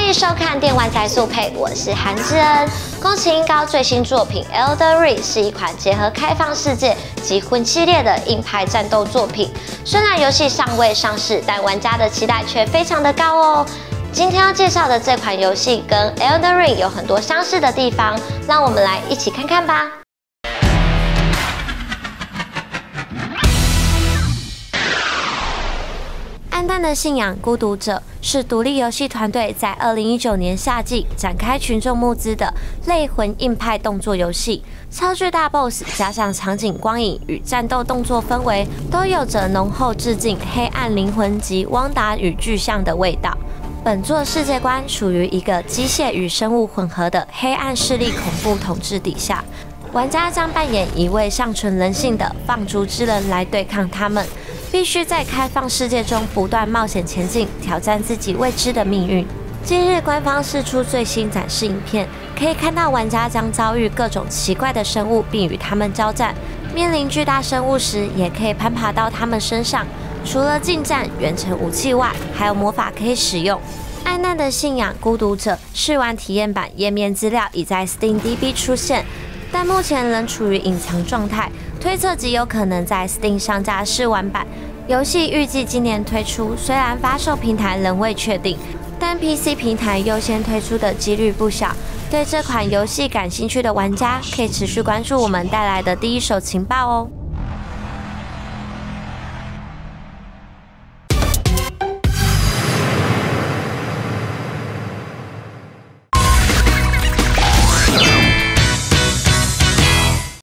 迎收看《电玩宅速配》，我是韩智恩。宫崎英高最新作品《Elden Ring》是一款结合开放世界及魂系列的硬派战斗作品。虽然游戏尚未上市，但玩家的期待却非常的高哦。今天要介绍的这款游戏跟《Elden Ring》有很多相似的地方，让我们来一起看看吧。 暗淡的信仰孤独者是独立游戏团队在2019年夏季展开群众募资的类魂硬派动作游戏。超巨大 BOSS 加上场景光影与战斗动作氛围，都有着浓厚致敬《黑暗灵魂》及《汪达与巨像》的味道。本作世界观属于一个机械与生物混合的黑暗势力恐怖统治底下。 玩家将扮演一位尚存人性的放逐之人来对抗他们，必须在开放世界中不断冒险前进，挑战自己未知的命运。近日，官方释出最新展示影片，可以看到玩家将遭遇各种奇怪的生物，并与他们交战。面临巨大生物时，也可以攀爬到他们身上。除了近战、远程武器外，还有魔法可以使用。 暗淡的信仰孤独者试玩体验版页面资料已在 Steam DB 出现。 但目前仍处于隐藏状态，推测极有可能在 Steam 上架试玩版。游戏预计今年推出，虽然发售平台仍未确定，但 PC 平台优先推出的几率不小。对这款游戏感兴趣的玩家，可以持续关注我们带来的第一手情报哦。